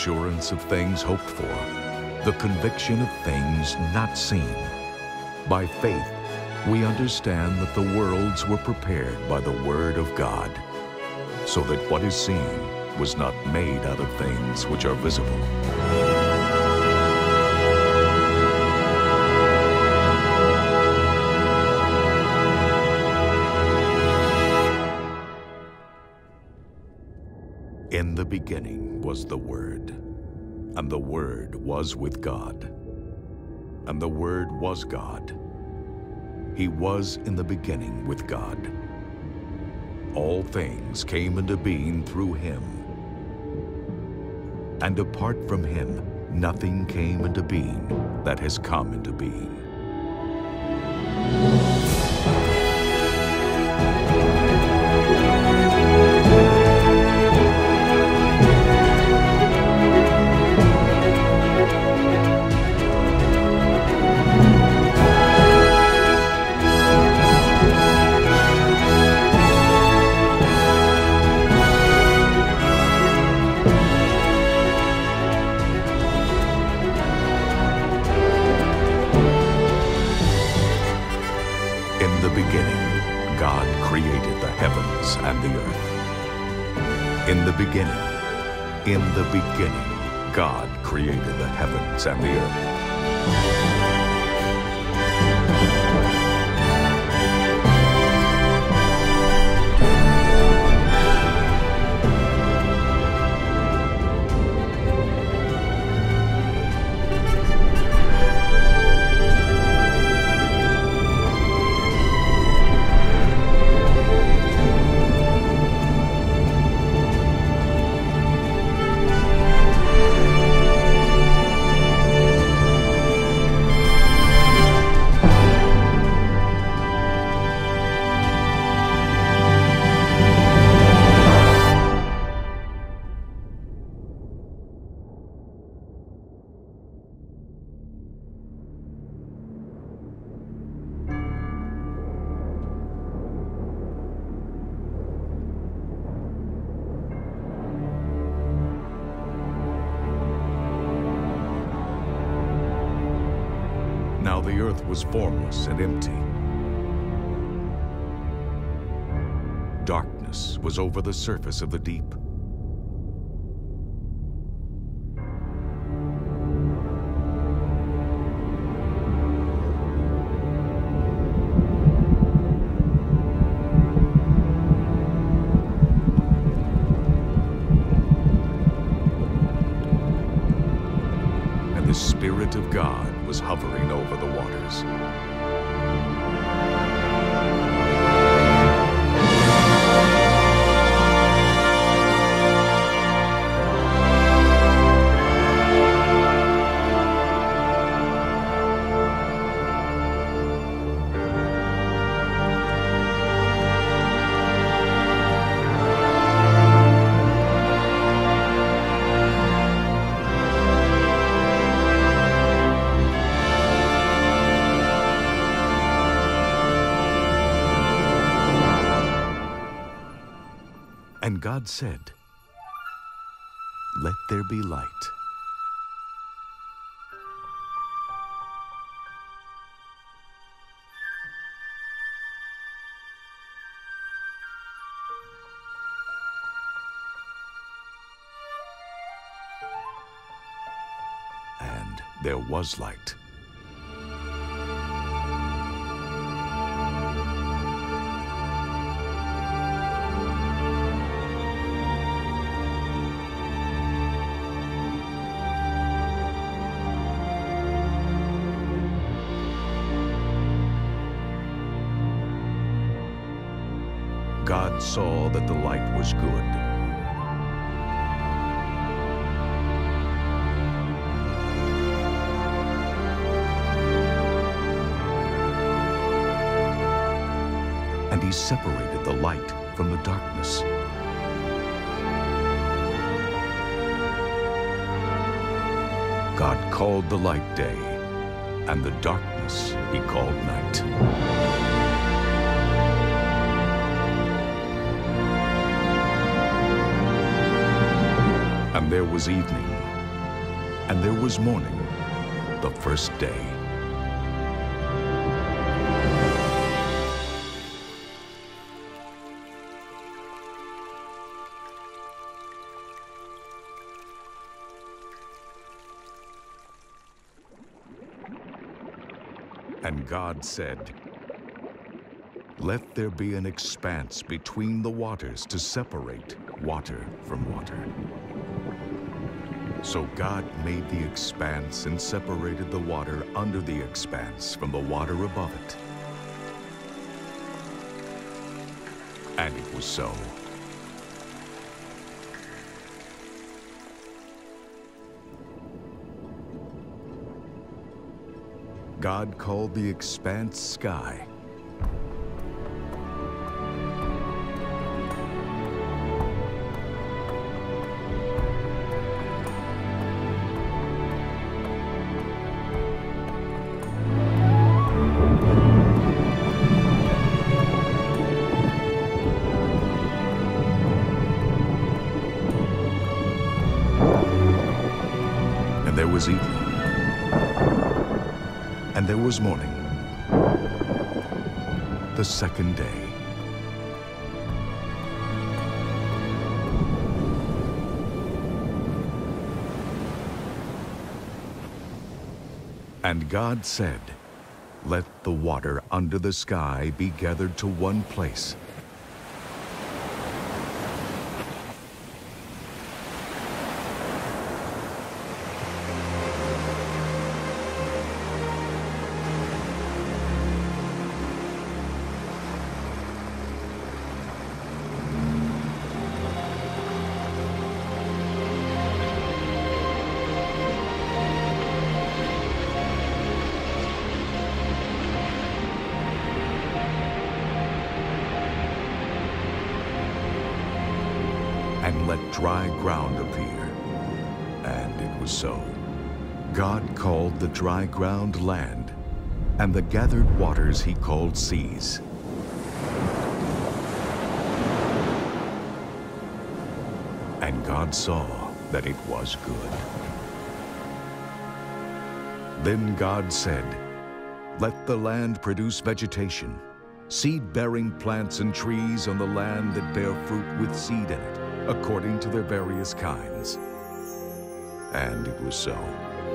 assurance of things hoped for, the conviction of things not seen. By faith, we understand that the worlds were prepared by the Word of God, so that what is seen was not made out of things which are visible. In the beginning was the Word, and the Word was with God, and the Word was God. He was in the beginning with God. All things came into being through him, and apart from him, nothing came into being that has come into being. In the beginning, God created the heavens and the earth. In the beginning, God created the heavens and the earth. Now the earth was formless and empty. Darkness was over the surface of the deep. And the Spirit of God was hovering over the waters. And God said, "Let there be light." And there was light. God saw that the light was good. And he separated the light from the darkness. God called the light day, and the darkness he called night. And there was evening, And there was morning, the first day. And God said, "Let there be an expanse between the waters to separate water from water." So God made the expanse and separated the water under the expanse from the water above it. And it was so. God called the expanse sky. And there was evening. And there was morning, the second day. And God said, "Let the water under the sky be gathered to one place." And let dry ground appear. And it was so. God called the dry ground land, and the gathered waters he called seas. And God saw that it was good. Then God said, "Let the land produce vegetation, seed-bearing plants and trees on the land that bear fruit with seed in it, according to their various kinds." And it was so.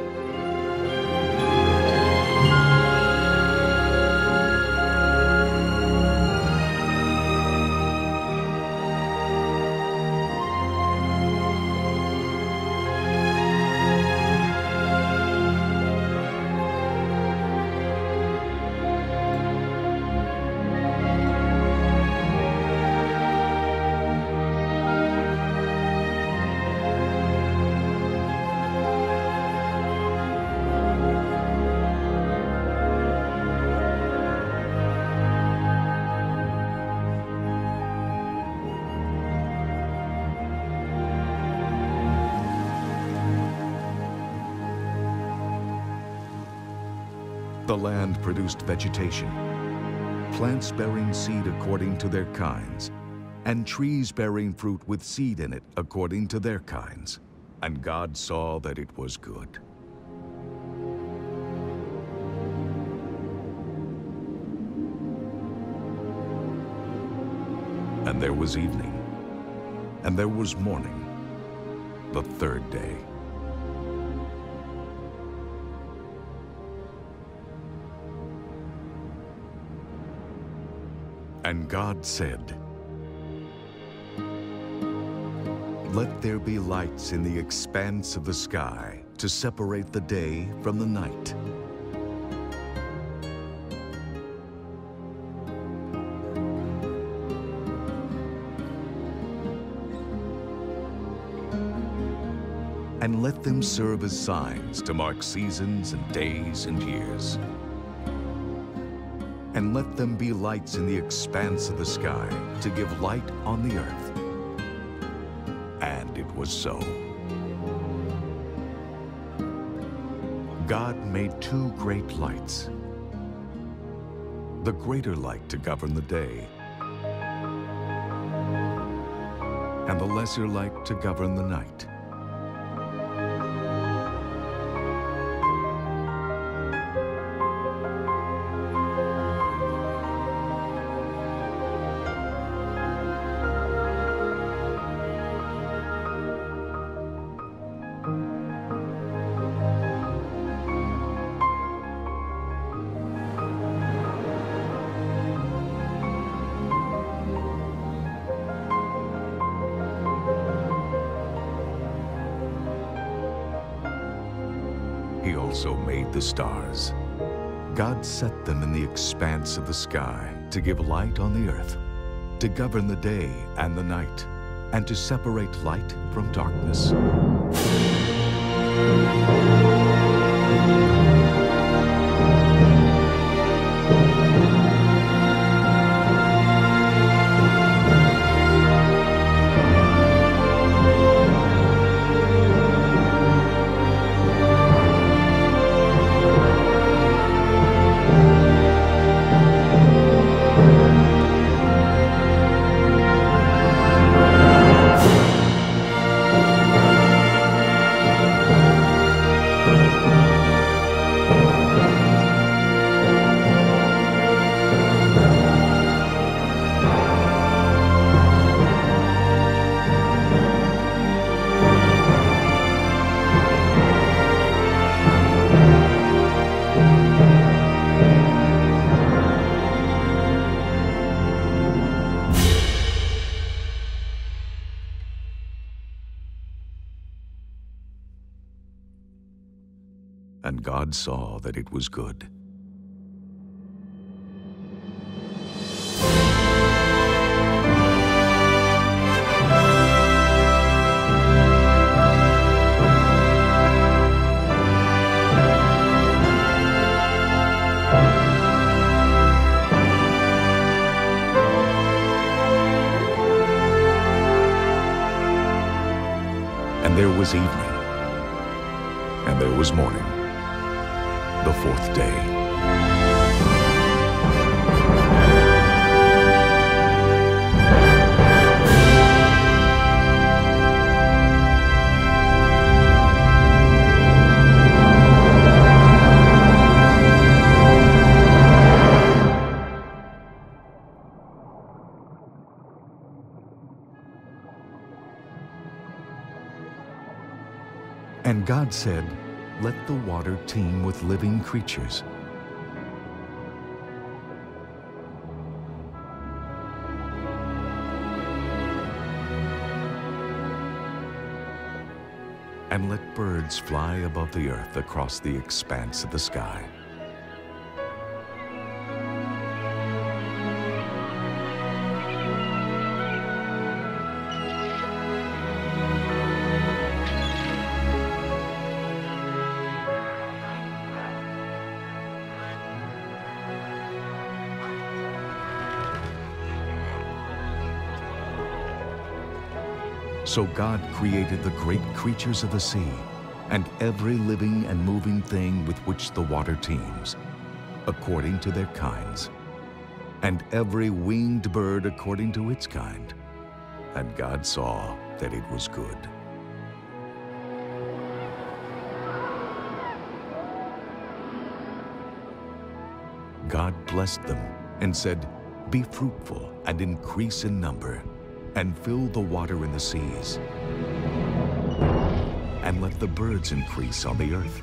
The land produced vegetation, plants bearing seed according to their kinds, and trees bearing fruit with seed in it according to their kinds. And God saw that it was good. And there was evening, and there was morning, the third day. And God said, "Let there be lights in the expanse of the sky to separate the day from the night." And let them serve as signs to mark seasons and days and years. And let them be lights in the expanse of the sky to give light on the earth. And it was so. God made two great lights. The greater light to govern the day, and the lesser light to govern the night. also made the stars. God set them in the expanse of the sky to give light on the earth, to govern the day and the night, and to separate light from darkness. And God saw that it was good. And there was evening, and there was morning, the fourth day. And God said, "Let the water teem with living creatures." And let birds fly above the earth across the expanse of the sky. So God created the great creatures of the sea, and every living and moving thing with which the water teems, according to their kinds, and every winged bird according to its kind. And God saw that it was good. God blessed them and said, "Be fruitful and increase in number, and fill the water in the seas, and let the birds increase on the earth."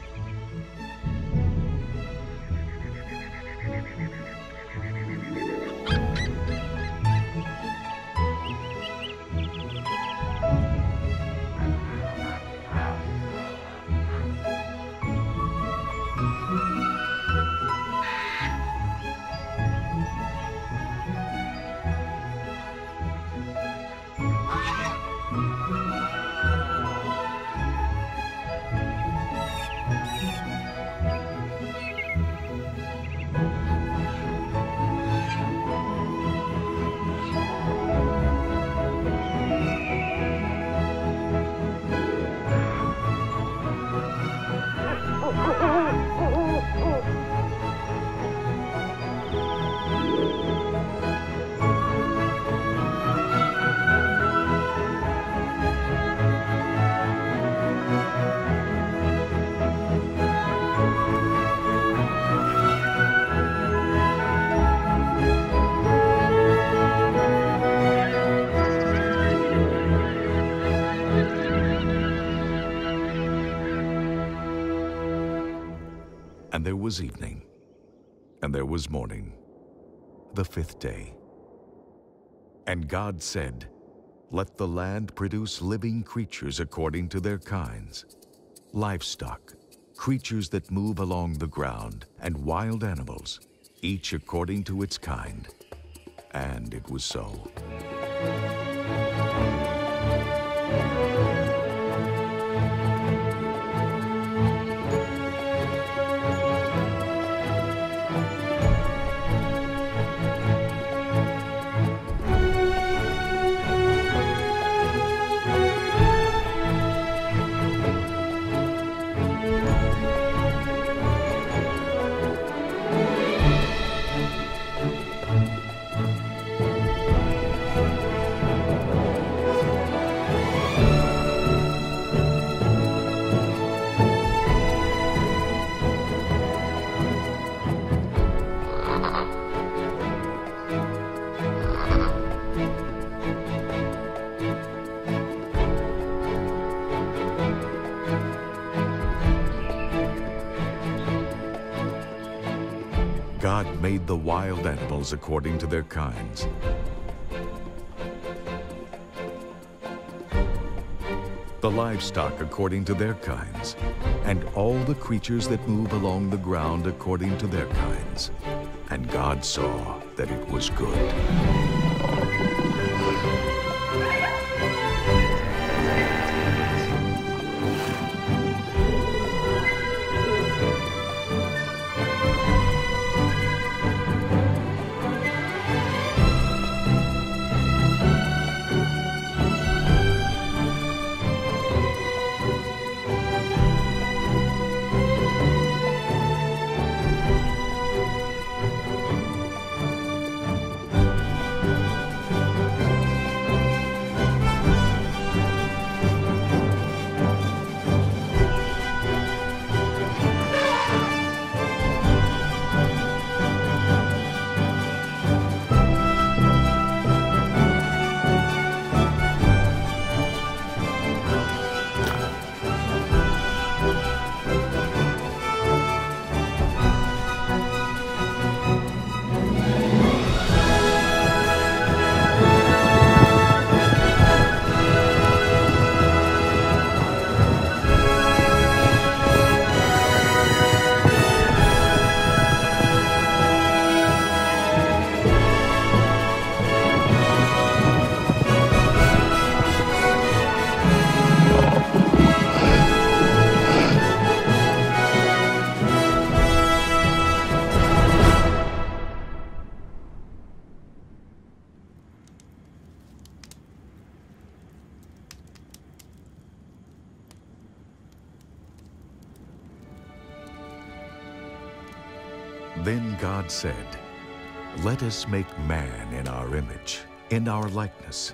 And there was evening, and there was morning, the fifth day. And God said, "Let the land produce living creatures according to their kinds, livestock, creatures that move along the ground, and wild animals, each according to its kind. And it was so. God made the wild animals according to their kinds, the livestock according to their kinds, and all the creatures that move along the ground according to their kinds. And God saw that it was good. Then God said, "Let us make man in our image, in our likeness."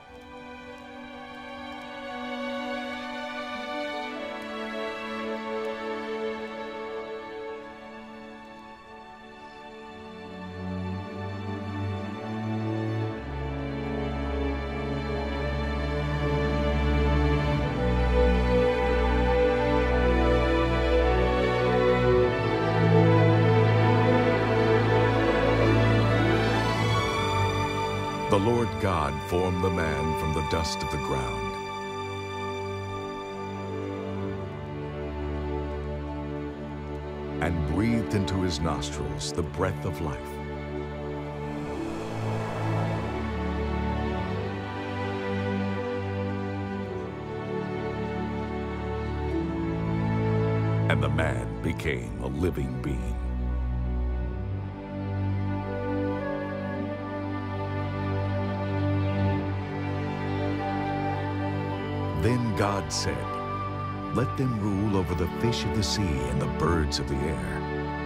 The Lord God formed the man from the dust of the ground and breathed into his nostrils the breath of life. And the man became a living being. Then God said, "Let them rule over the fish of the sea and the birds of the air,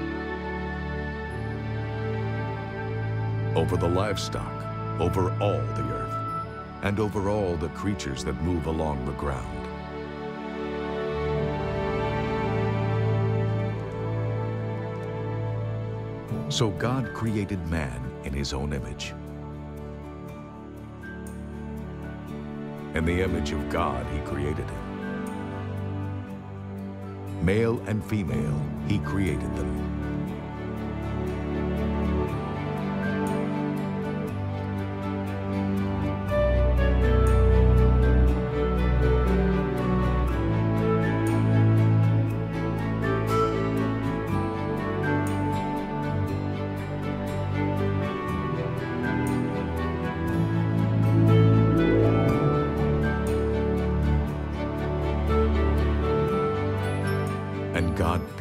over the livestock, over all the earth, and over all the creatures that move along the ground." So God created man in his own image. In the image of God, he created him. Male and female, he created them.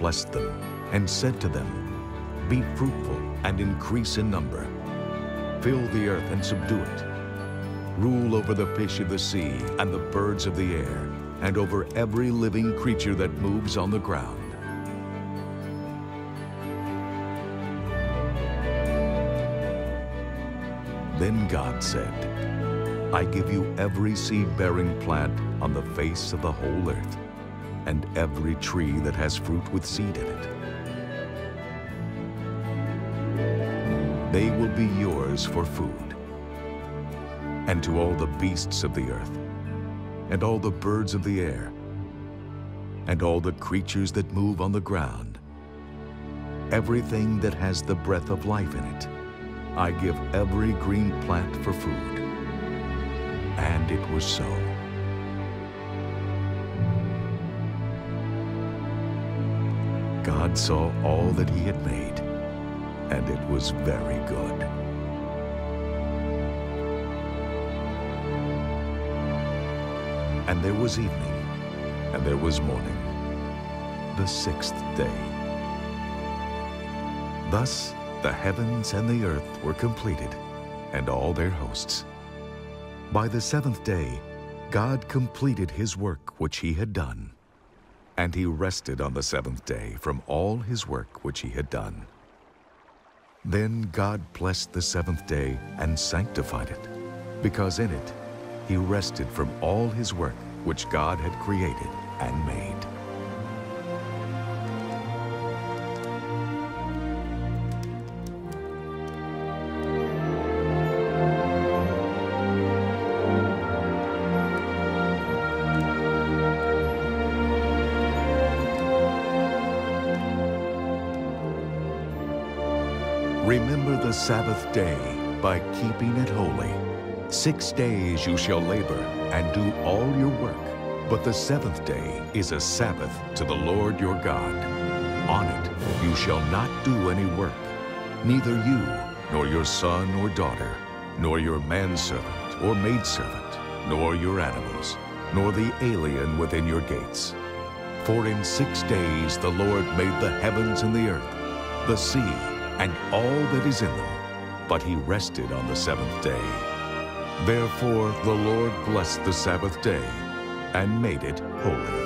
blessed them and said to them, "Be fruitful and increase in number. Fill the earth and subdue it. Rule over the fish of the sea and the birds of the air, and over every living creature that moves on the ground." Then God said, "I give you every seed-bearing plant on the face of the whole earth, and every tree that has fruit with seed in it. They will be yours for food. And to all the beasts of the earth, and all the birds of the air, and all the creatures that move on the ground, everything that has the breath of life in it, I give every green plant for food." And it was so. God saw all that he had made, and it was very good. And there was evening, and there was morning, the sixth day. Thus the heavens and the earth were completed, and all their hosts. By the seventh day, God completed his work which he had done, and he rested on the seventh day from all his work which he had done. Then God blessed the seventh day and sanctified it, because in it he rested from all his work which God had created and made. Remember the Sabbath day by keeping it holy. 6 days you shall labor and do all your work, but the seventh day is a Sabbath to the Lord your God. On it you shall not do any work, neither you, nor your son or daughter, nor your manservant or maidservant, nor your animals, nor the alien within your gates. For in 6 days the Lord made the heavens and the earth, the sea, and all that is in them, but he rested on the seventh day. Therefore the Lord blessed the Sabbath day and made it holy.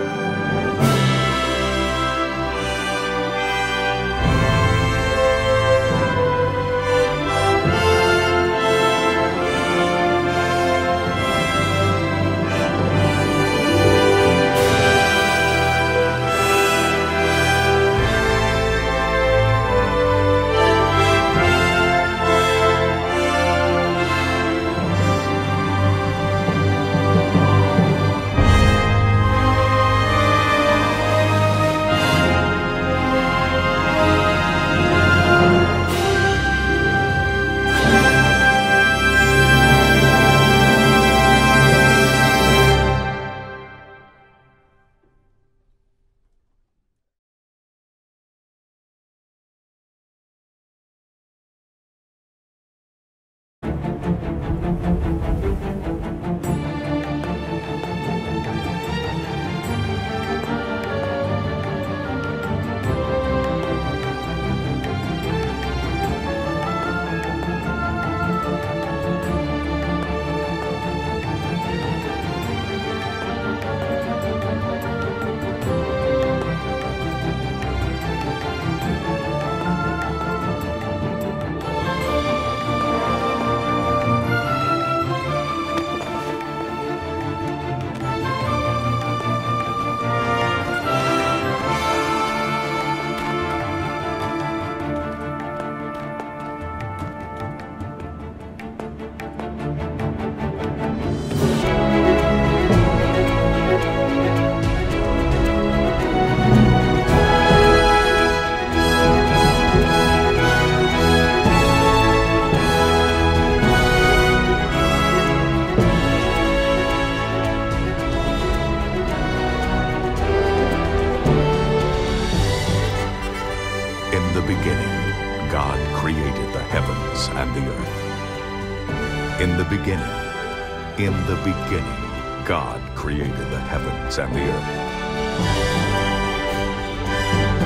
In the beginning, God created the heavens and the earth.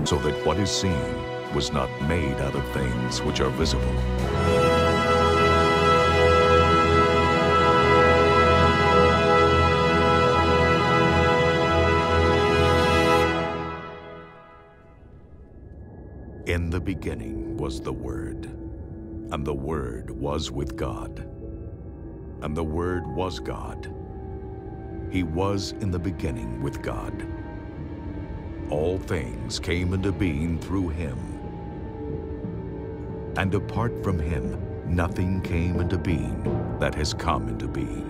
so that what is seen was not made out of things which are visible. In the beginning was the Word, and the Word was with God, and the Word was God. He was in the beginning with God. All things came into being through him, and apart from him, nothing came into being that has come into being.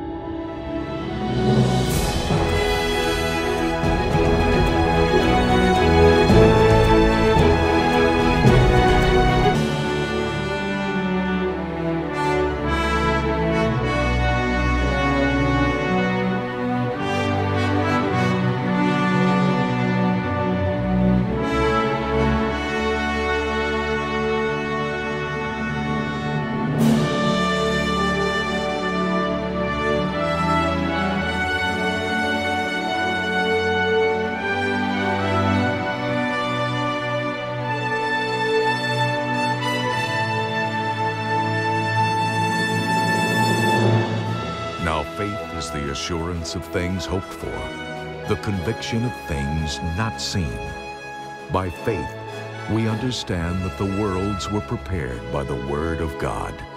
Now faith is the assurance of things hoped for, the conviction of things not seen. By faith, we understand that the worlds were prepared by the Word of God,